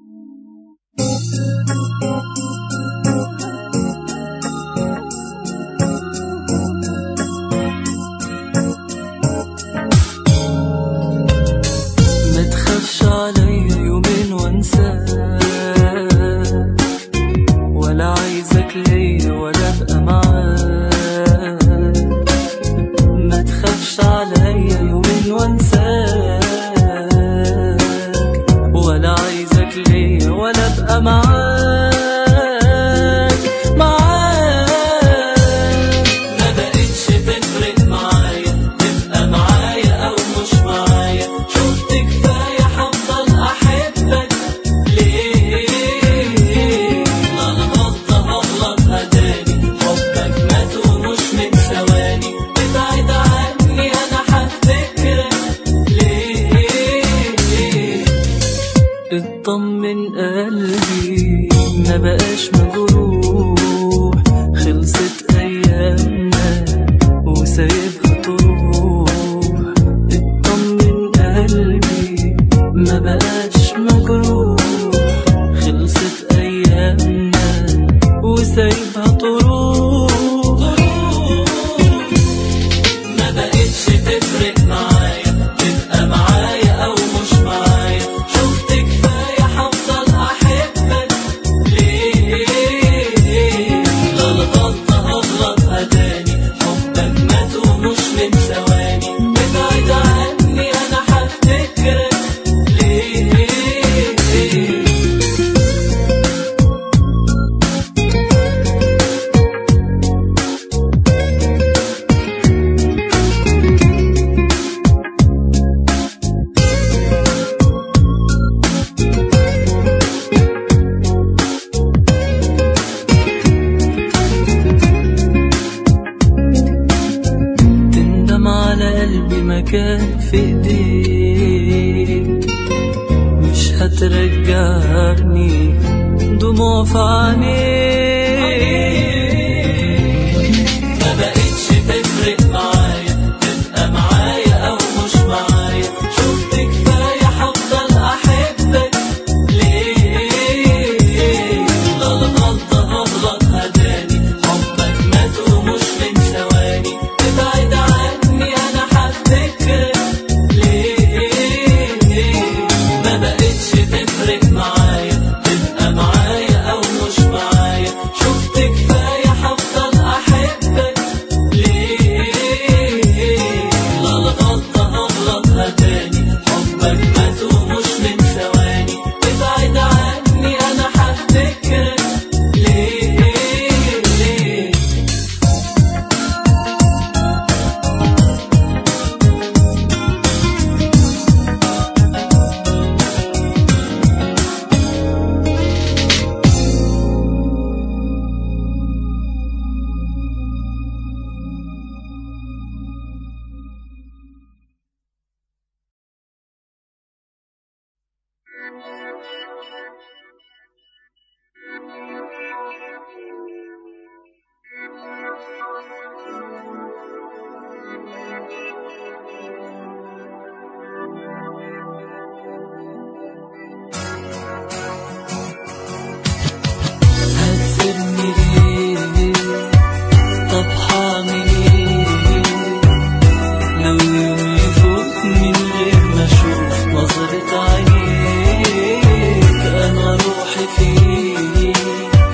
ما تخافش عليا يومين وانساك، ولا عايزك ليا ولا ابقى معاك. ما تخافش عليا يومين وانساك، ولا عايزك ليا ولا ابقى معاك. ما بقتش تفرق معايا تبقى معايا او مش معايا، شفت كفايه هفضل احبك ليه؟ لا الغلطه هغلطها تاني، حبك مات ومش من ثواني، ابعد عني انا هفتكرك ليه؟ اطمن قلبي ما بقاش مجروح، خلصت ايامنا وسايبها تروح. اطمن قلبي ما بقاش مجروح، خلصت ايامنا وسايبها تروح. ما بقتش تفرق معايا تبقى معايا او مش معايا، شفت كفايه هفضل احبك ليه؟ لا الغلطه هغلطها تاني، حبك مات ومش من ثواني، ابعد عني انا هفتكرك ليه؟ تندم على قلبي ما كان في ايديك، مش هترجعني دموع في عينيك. ما بقتش تفرق معايا تبقى معايا او مش معايا، شفت كفايه هفضل احبك ليه؟ لا الغلطه هغلطها تاني، حبك مات ومش من ثواني، ابعد عني انا هفتكرك ليه؟ ما بقتش تفرق معايا تبقى معايا او مش معايا، شفت كفايه هفضل احبك ليه؟ لا الغلطه هغلطها تاني، حبك مات ومش من ثواني، ابعد عني انا هفتكرك ليه؟ هتسيبني ليه؟ طب هعمل ايه لو يوم يفوت من غير ما اشوف نظرة عينيك؟ انا روحي فيك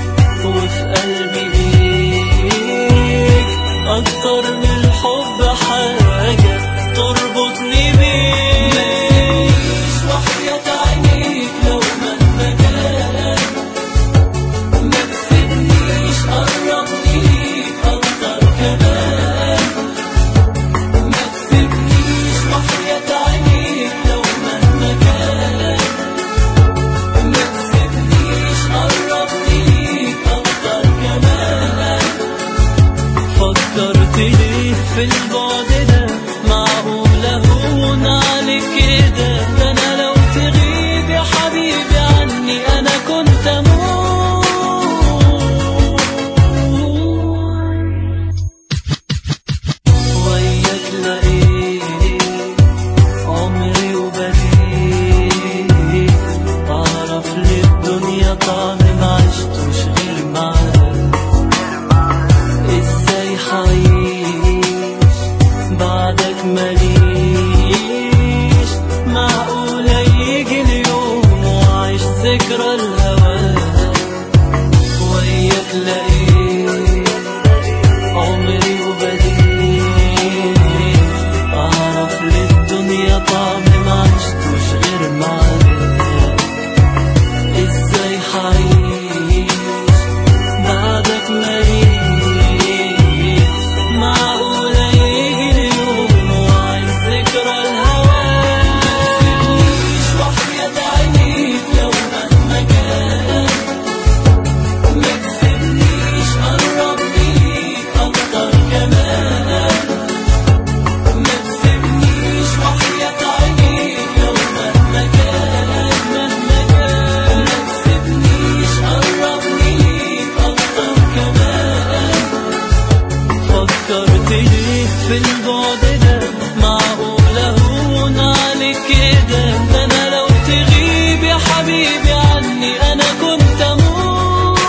حبيبي عني أنا كنت أموت.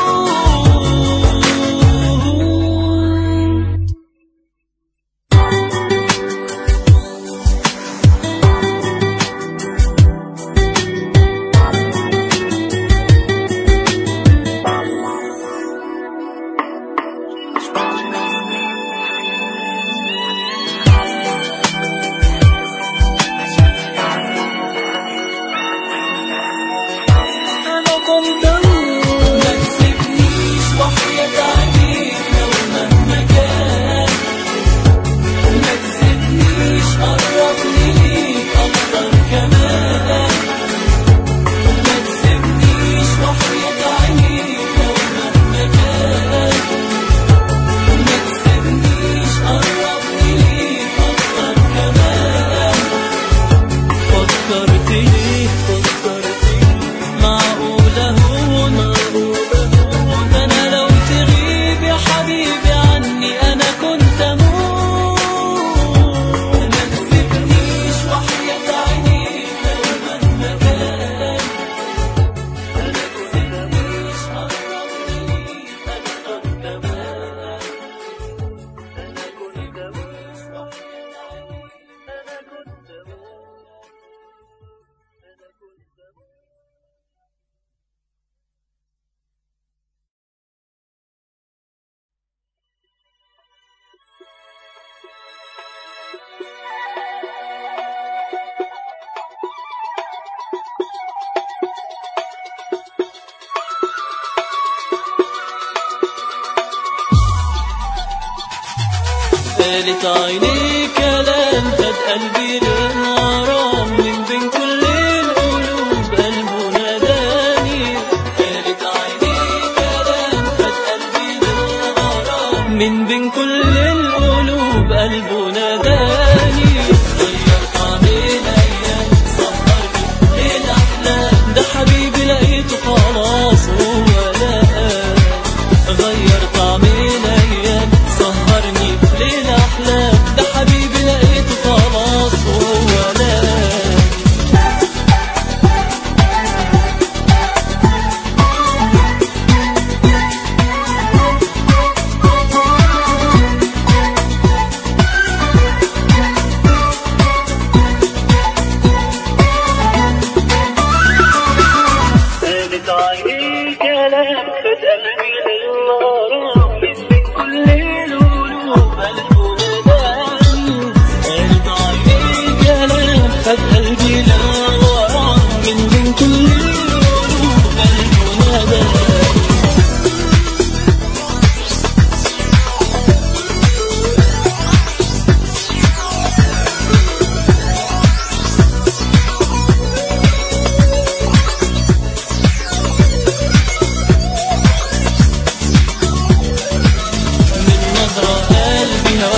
ما تسيبنيش وحياة عينيك لو مهما كان، ما تسيبنيش قربني ليك أكتر كمان، ما تسيبنيش وحياة عينيك لو مهما كان، ما تسيبنيش قربني ليك أكتر كمان. فكرت ليه معقولة هون أنا لو تغيب يا حبيبي عني أنا كنت أموت. ما تسيبنيش وحياة عينيك لو مهما كان، ما تسيبنيش قربني ليك أكتر كمان، أنا كنت أموت وحياة عينيك أنا كنت أموت. قالت عيني كلام خد قلبي للغرام، من بين كل القلوب قلبه ناداني. قالت عيني كلام خد قلبي للغرام، من بين كل القلوب قلبه ناداني. غير طعم الأيام سهرني ليل أحلام، ده حبيبي لقيته خلاص هو لقى. غير طعم الأيام سهرني في ليل أحلام، ده حبيبي لقيته خلاص هو لقى. قالت عيني كلام خد قلبي للغرام، من بين كل القلوب قلبه ناداني. قالت عيني كلام خد قلبي للغرام، من بين كل القلوب قلبه ناداني. من نظرة قلبي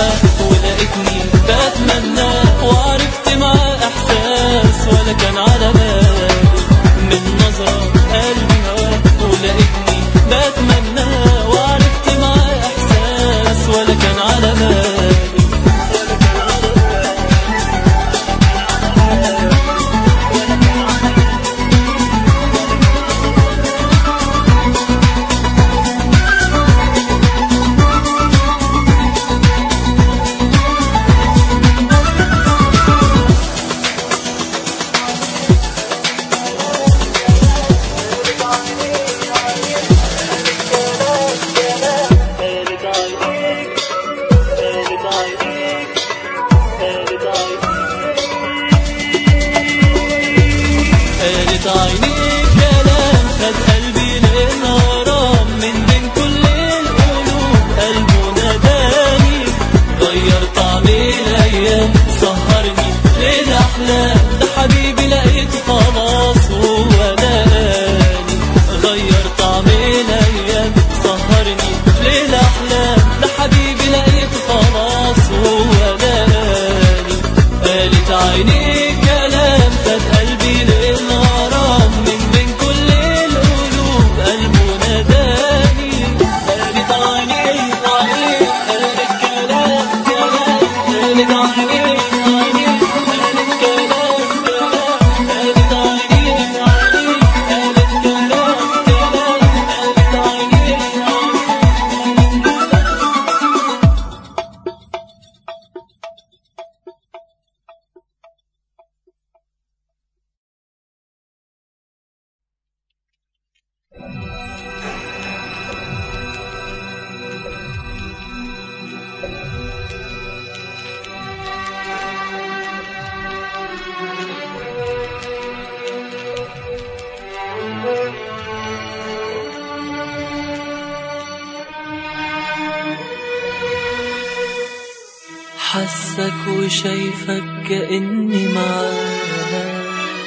حسك وشايفك كأني معاك،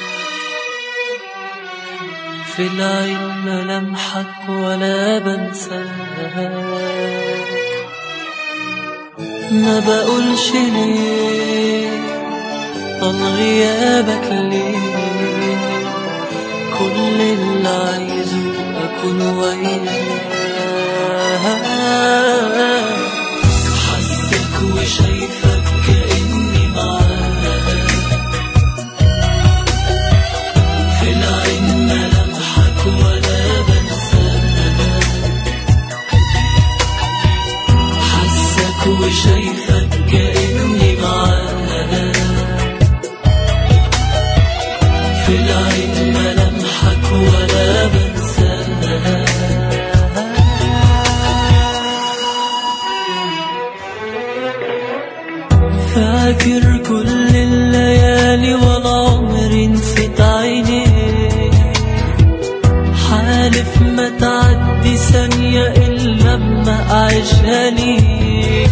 في العين ملامحك ولا بنساك. ما بقولش ليه طال غيابك ليه، كل اللي عايزه أكون وياك. حسك وشايفك كأني معاك، في العين ملامحك ولا بنساك. حسك وشايفك كأني معاك، في العين ملامحك ولا بنساك. فاكر كل الليالي ولا عمري نسيت عينيك، حالف ما تعدي ثانية إلا لما أعيشها ليك.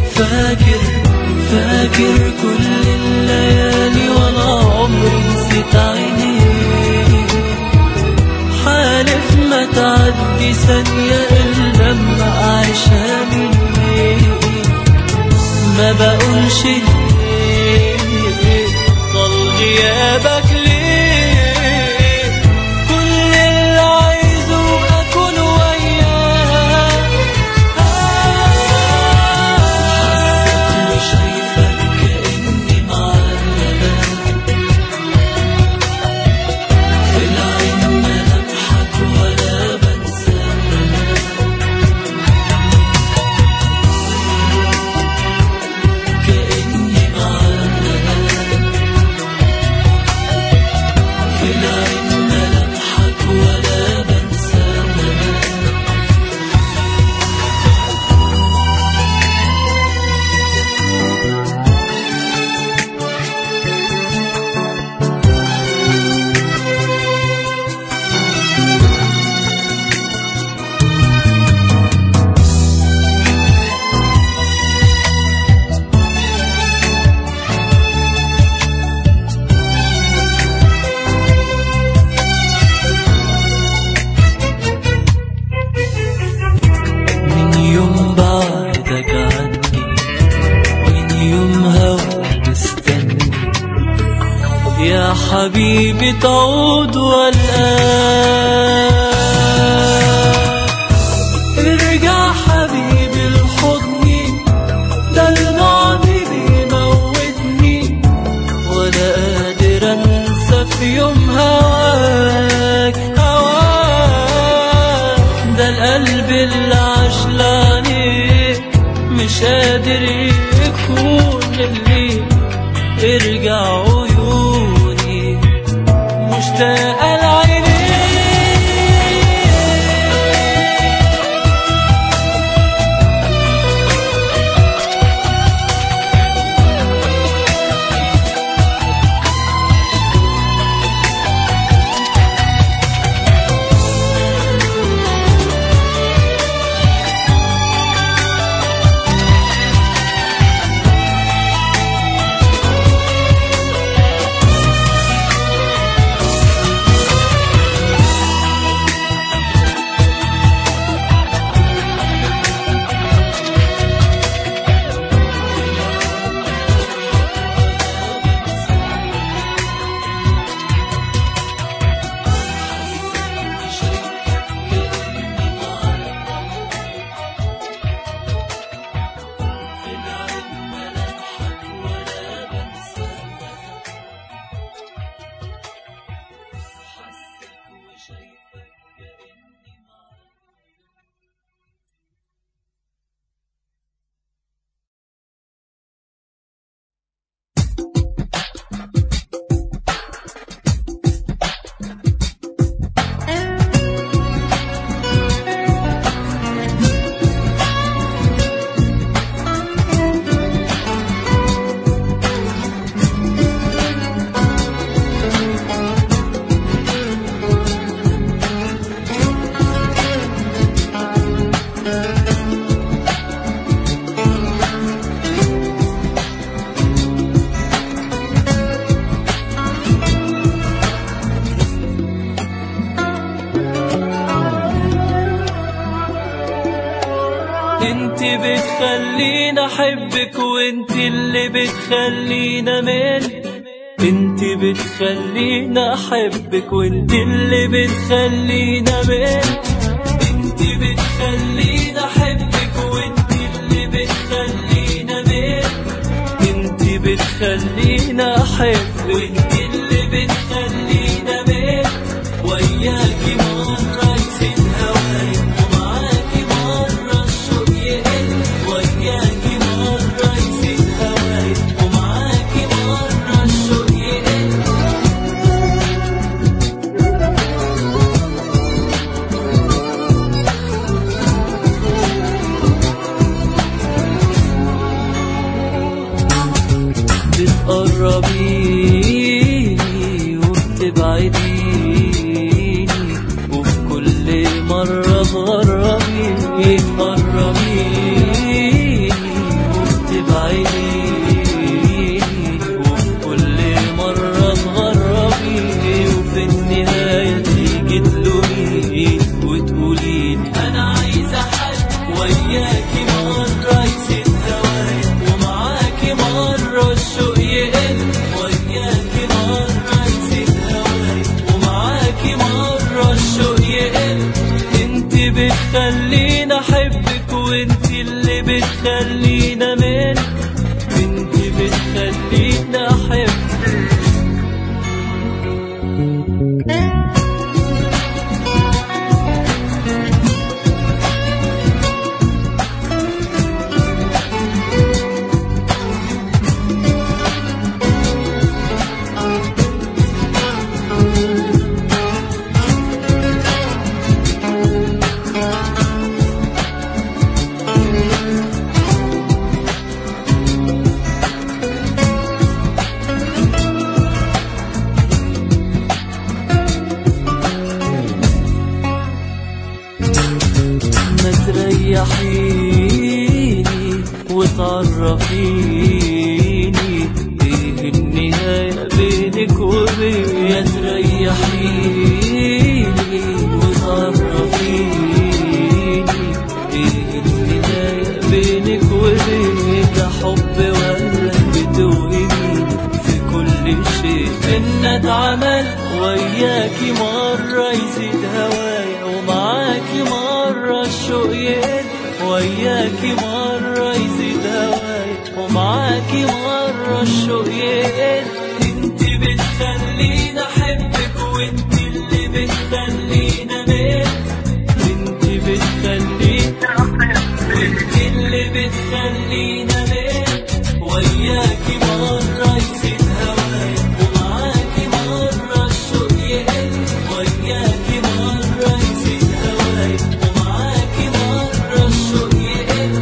فاكر كل الليالي ولا عمري نسيت عينيك، حالف ما تعدي ثانية إلا لما أعيشها ليك. ما بقولش ليه طال غيابك ليه، كل اللي عايزه أكون وياك. حسك وشايفك كأني معاك، في العين ملامحك ولا بنساك. كأني معاك، في العين ملامحك ولا بنساك. من يوم بعدك عني، من يوم هواك مستني يا حبيبي تعود والآن. ارجع حبيبي لحضني، ده البعد بيموتني، ولا قادر انسى في يوم هواك. ده القلب اللي عاش لعنيك مش قادر يكون اللي. ارجع عيوني مشتاقة لعينيك. انت بتخليني احبك وانت اللي بتخليني امل. انت بتخليني احبك وانت اللي بتخليني امل. انت بتخليني احبك وانت اللي بتخليني امل. انت بتخليني احب وانت اللي بتخليني امل. وياكي مرة يزيد هواي ومعاكي مرة الشوق يقل. وياكي مرة يزيد هواي ومعاكي مرة الشوق يقل. بتقربيني وبتبعديني وفي كل مرة تغربيني. تقربيني وبتبعديني وفي كل مرة تغربيني وفي النهاية تيجي تلوميني وتقوليلي أنا عايزة حد. وياكي مرة يزيد هواي ومعاكي مرة الشوق يقل. وياكي مرة يزيد هواي ومعاكي مرة الشوق يقل. انت بتخليني احبك وانت اللي بتخليني امل. انت بتخليني احبك. تريحيني وتعرفيني ايه النهاية بينك وبيني. تريحيني وتعرفيني ايه النهاية بينك وبيني. ده حب ولا بتوهميني في كل شيء بينا اتعمل. وياكي مرة يزيد هوايا ومعاكي مرة الشوق يقل. وياكي مرة يزيد هوايا ومعاكي مرة الشوق يقل. انت بتخليني احبك وانت اللي بتخليني امل. انت بتخليني احبك وانت اللي بتخليني امل. وياكي مرة يزيد هوايا ومعاكي مرة الشوق يقل. وياكي مرة يزيد هوايا ومعاكي مرة الشوق يقل.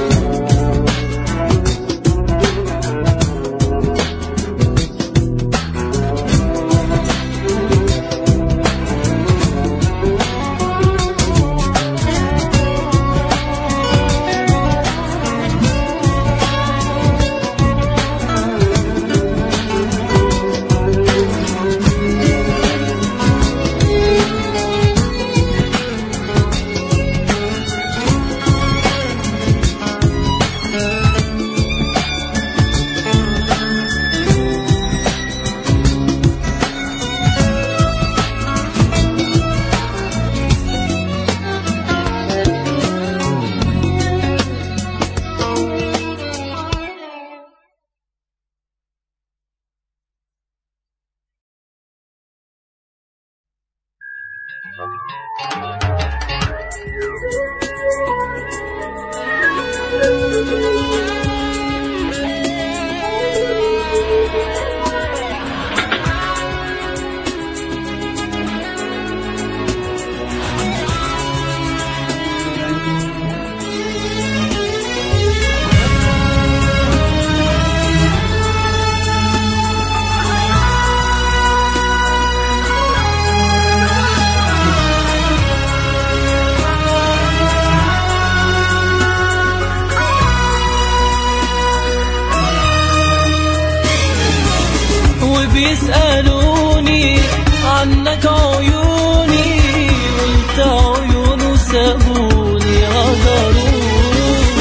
بيسألوني عنك عيوني، قلت عيونه سابوني غدروني.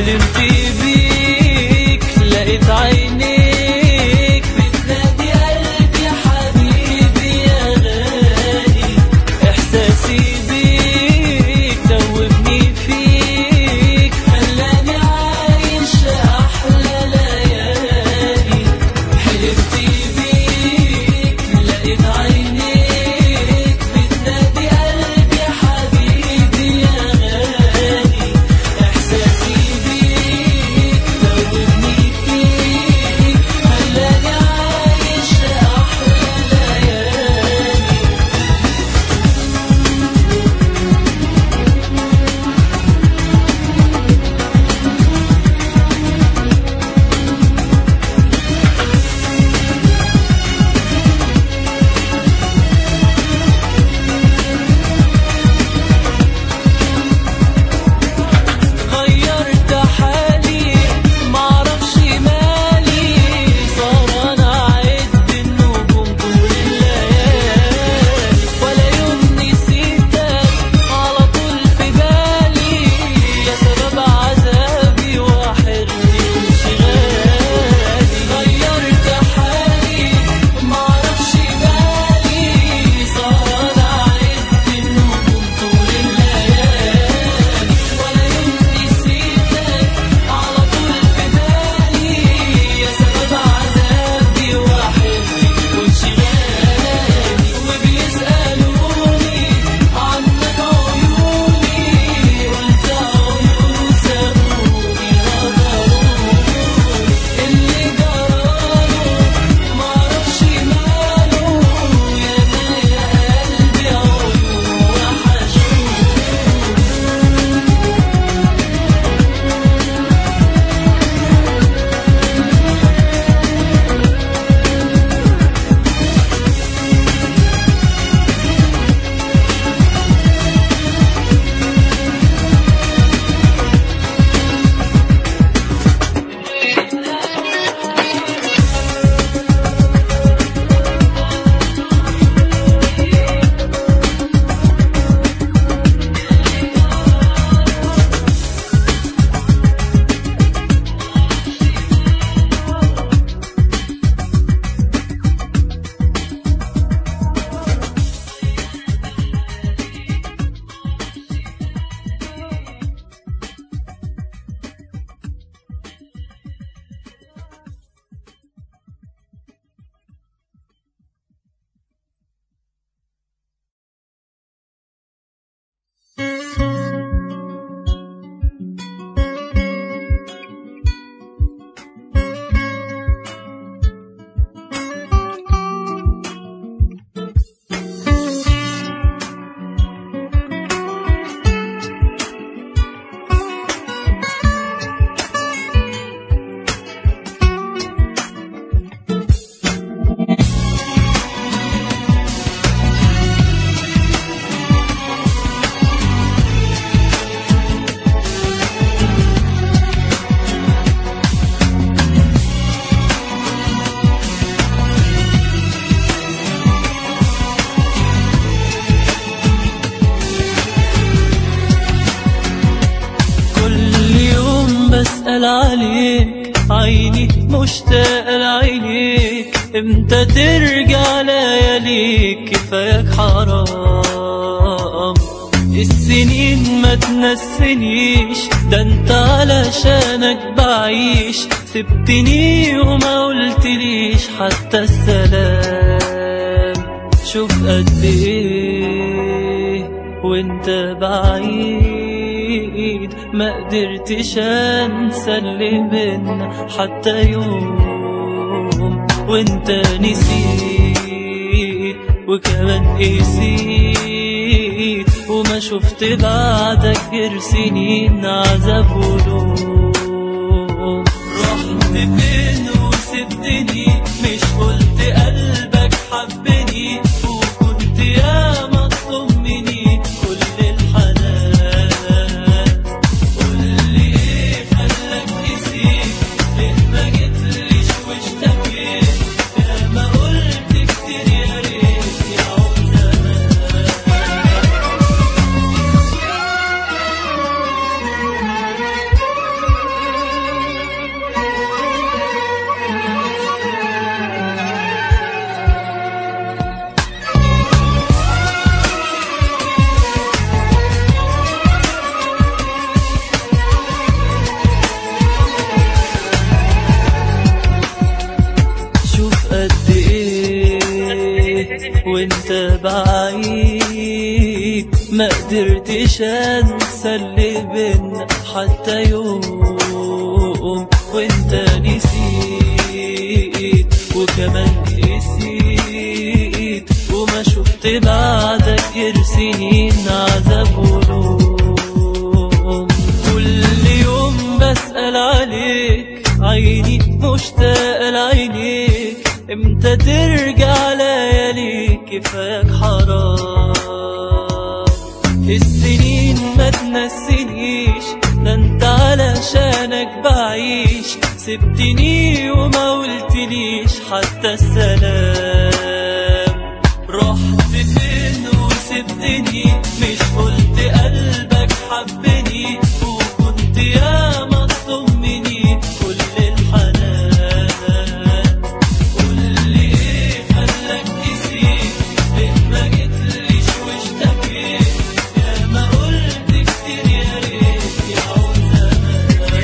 حلمت بيك لقيت عينيك بتنادي قلبي يا حبيبي يا غالي. إحساسي بيك دوبني فيك خلاني عايش أحلى ليالي. حلمت بيك لقيت عينيك بتنادي قلبي يا حبيبي يا غالي. إحساسي بيك دوبني فيك خلاني عايش أحلى ليالي. غيرت حالي معرفش مالي، صار انا اعد النجوم طول الليالي. ولا يوم نسيتك على طول في بالي، يا سبب عذابي وحيرتي وانشغالي. غيرت حالي معرفش مالي، صار انا اعد النجوم طول الليالي. ولا يوم نسيتك على طول في بالي، يا سبب عذابي وحيرتي وانشغالي. وبيسألوني عنك عيوني، قلت عيون سابوني غدروني. اللي جراله معرفش ماله، يا قلبي عيون وحشوني. بسأل عليك عيني مشتاقة لعينيك، امتى ترجع لياليك؟ كفاياك حرام السنين ما تنسنيش، ده انت علشانك بعيش. سبتني وما قلتليش حتى السلام. شوف قد ايه وانت بعيد، ما قدرتش انسى اللي بينا حتى يوم. وانت نسيت وكمان قسيت، وما شفت بعدك غير سنين عذاب ولوم. رحت فين وسبتني؟ مش قلت قلبك حبني وكنت يا مطلوب مني كل الحنان؟ قولي ايه خلاك نسيت؟ ليه ما جيتليش واشتكيت؟ يا ما قلت كتير يا ريت يعود زمان. وانت بعيد، ما قدرتش انسى اللي بينا حتى يوم، وانت نسيت وكمان نسيت، وما شفت بعدك غير سنين عذاب ولوم. كل يوم بسأل عليك، عيني مشتاقة لعينيك، امتى ترجع لياليك؟ كفاك حرام السنين ما تنسينيش، ده انت علشانك بعيش، سبتني وما قلتليش حتى السلام. رحت فين وسبتني؟ مش قلت قلبك حبني، وكنت يا مطمني كل الحنان. قولي ايه خلاك تسيب؟ ليه ما جيتليش واشتكيت؟ يا ما قلت كتير يا ريت يعود زمان.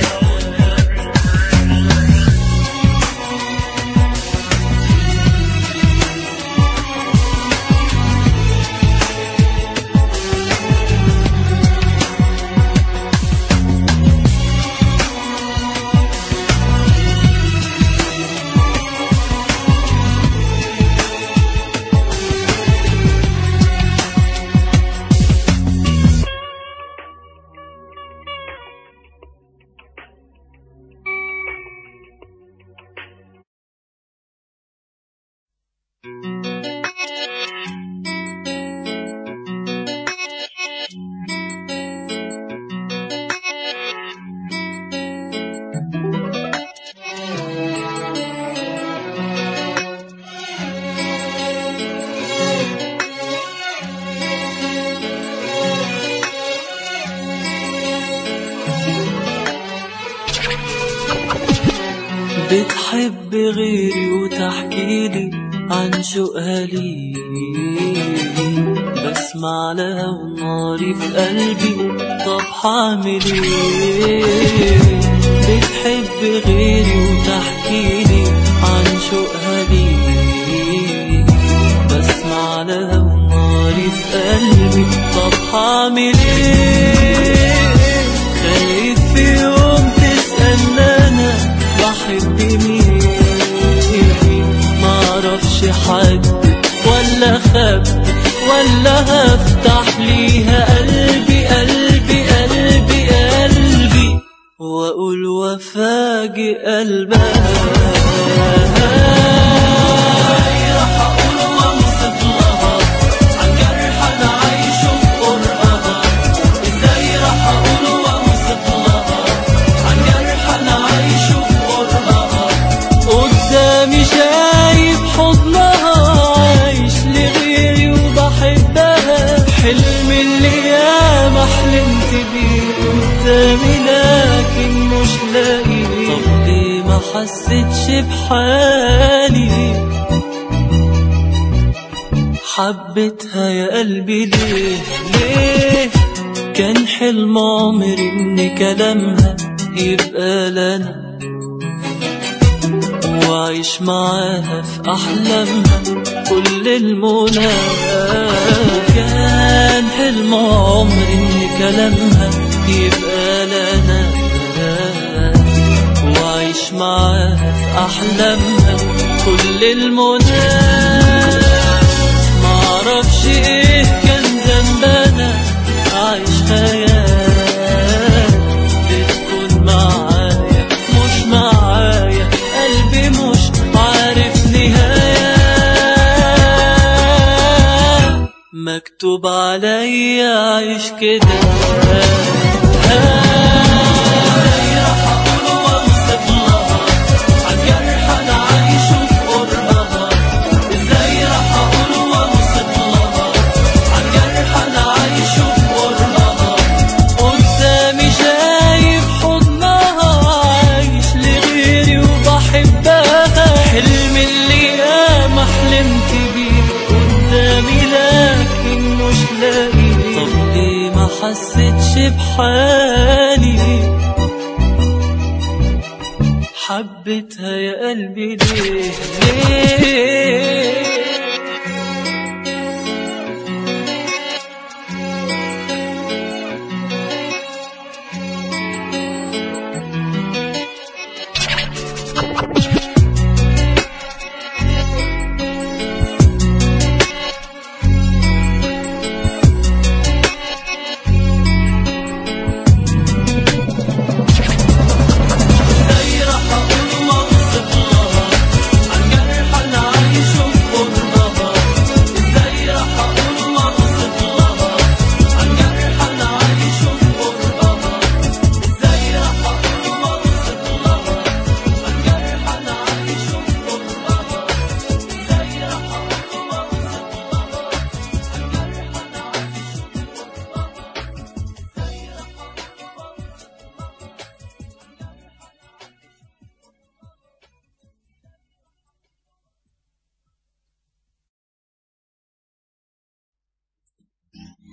بتحب غيري وتحكيلي عن شوقها لي، بسمع لها وناري في قلبي، طب حعمل ايه؟ بتحب غيري وتحكيلي عن شوقها لي، بسمع لها وناري في قلبي، طب حعمل ايه؟ خايف في يوم تسألني انا بحب مين، معرفش حد ولا خبت ولا هفتح ليها قلبي قلبي قلبي قلبي، واقول وفاجئ قلبها. حلم اللي ياما حلمت بيه قدامي لكن مش لاقيه، طب ليه ما حسيتش بحالي؟ حبيتها يا قلبي ليه ليه؟ كان حلم عمري ان كلامها يبقى لنا، وعيش معاها في أحلامها كل المنى. كان حلم عمري إن كلامها يبقى لنا، وعيش معاها في أحلامها كل المنى. معرفش إيه كان ذنبنا، عايش خيال بتكون معايا مش معايا، قلبي مش عارف نهاية، مكتوب عليا عيش كده. ازاي راح اقول واوصف لها عن جرح انا عايشه في قربها؟ ازاي راح اقول واوصف لها عن جرح انا عايشه في قربها؟ قدامي شايف حضنها، عايش لغيري وبحبها، حلم اللي ياما حلمت بيه قدامي لكن مش لاقيه، طب ليه ما حسيتش بحالي؟ حبيتها يا قلبي ليه ليه؟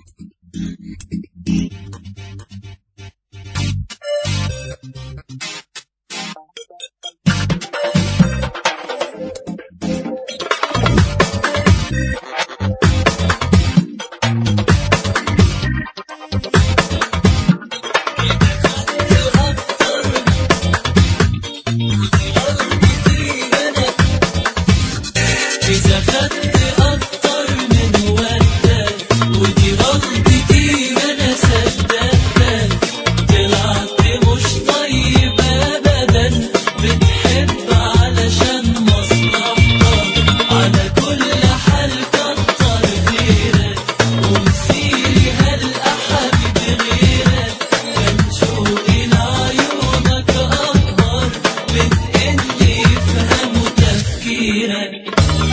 إذا خدت أكتر من وقتك ودي غلطتي ما أنا صدقتك، طلعت مش طيب أبدا، بتحب علشان مصلحتك، على كل حال كتر خيرك، ومسيري هلقى حبيب غيرك، كان شوقي لعيونك أكبر من إني يفهموا تفكيرك.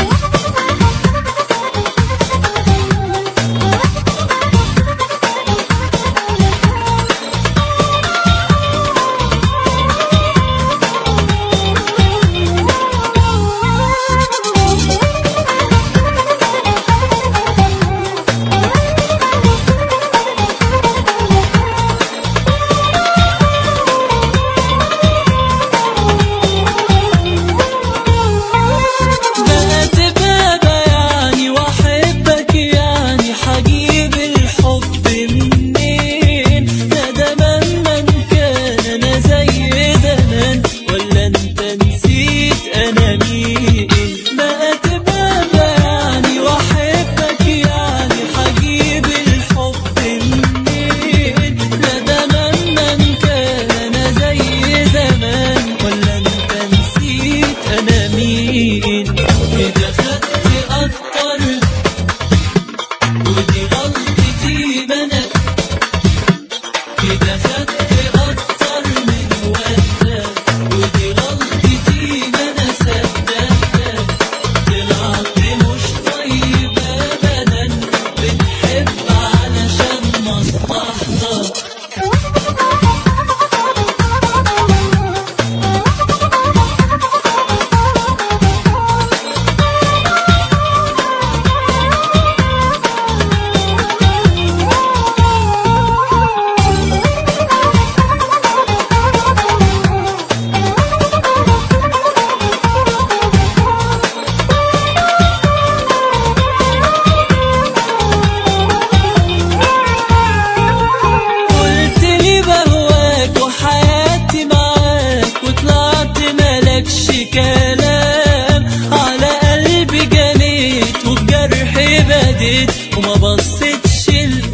كلام على قلبي جنيت وبجرحي بديت وما بصيتش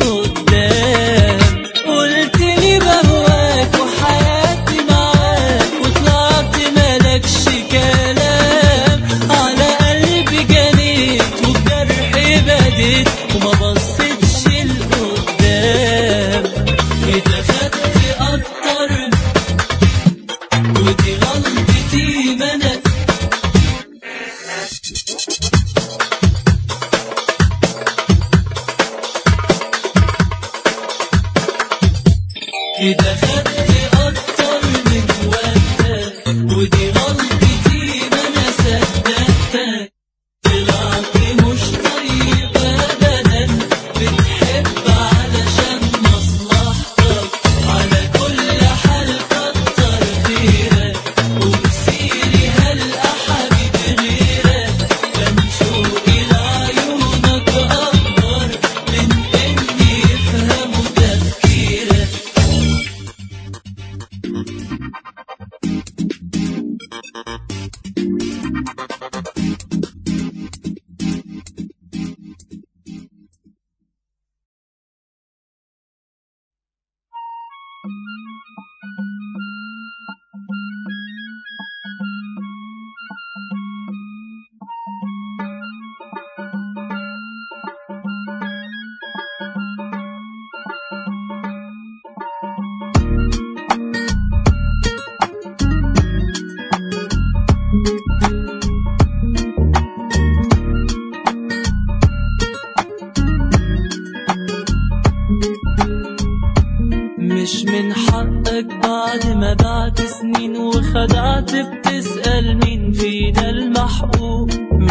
لقدام، قلتلي بهواك وحياتي معاك وطلعت مالكش كلام، على قلبي جنيت وبجرحي بديت وما بصيتش لقدام، كده خدت أكتر ودي غلطتي ما أنا كده خدت أكتر من وقتك ودي غلطتي ما أنا صدقتك، طلعت مش طيب أبدا، بتحب علشان مصلحتك، على كل حال كتر خيرك، ومسيري هلقى حبيب غيرك، كان شوقي لعيونك أكبر من إني يفهموا تفكيرك. مش من حقك بعد ما بعت سنين وخدعت بتسأل مين فينا المحبوب،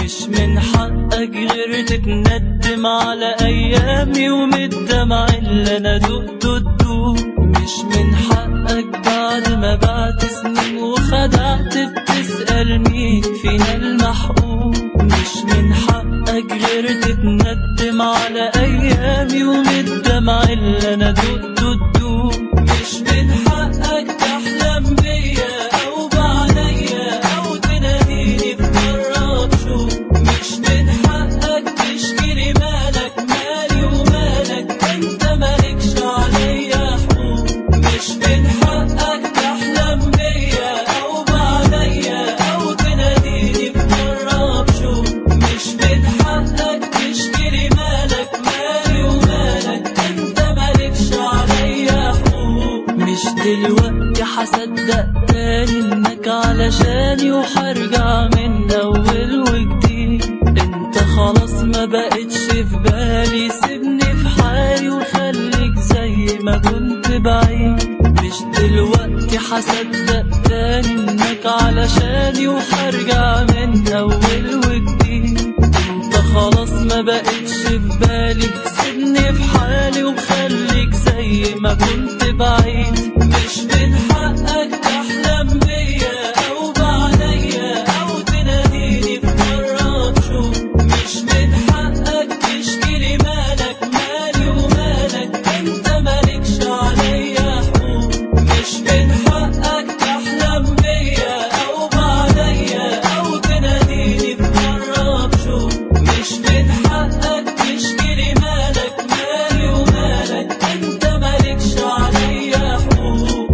مش من حقك غير تتندم على ايامي ومن الدمع اللي انا دقته تدوب. مش من حقك بعد ما بعت سنين وخدعت بتسأل مين فينا المحقوق. مش من حقك غير تتندم على ايامي ومن الدمع اللي انا دقته تدوب. مش من حقك تحلم بيا او بعليا او تناديني في مرة بشوق. مش من حقك تشكيلي مالك مالي ومالك انت مالكش عليا حقوق. مش من حقك تحلم بيا او بعليا او تناديني في مرة بشوق. مش من حقك تشكيلي مالك مالي ومالك انت مالكش عليا حقوق. مش دلوقتي هصدق تاني انك علشاني وحرجع من اول وجديد. انت خلاص ما بقتش في بالي، سيبني في حالي وخليك زي ما كنت بعيد. مش دلوقتي هصدق تاني انك علشاني وحرجع من اول وجديد. انت خلاص ما بقتش في بالي، سيبني في حالي وخليك زي ما كنت بعيد. مش من حقك تحلم بيا او بعليا او تناديني في مرة بشوق. مش من حقك تشكيلي مالك مالي ومالك انت مالكش عليا حقوق. مش من حقك تحلم بيا او بعليا او تناديني في مرة بشوق. مش من حقك تشكيلي مالك مالي ومالك انت مالكش عليا حقوق.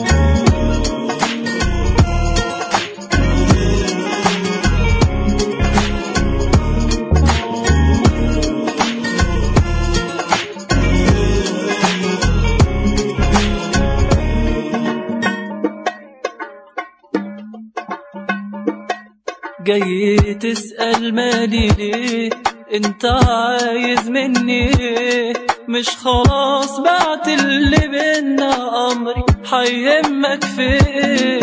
جاي تسأل مالي ليه، انت عايز مني ايه؟ مش خلاص بعت اللي بينا، امري هيهمك في ايه؟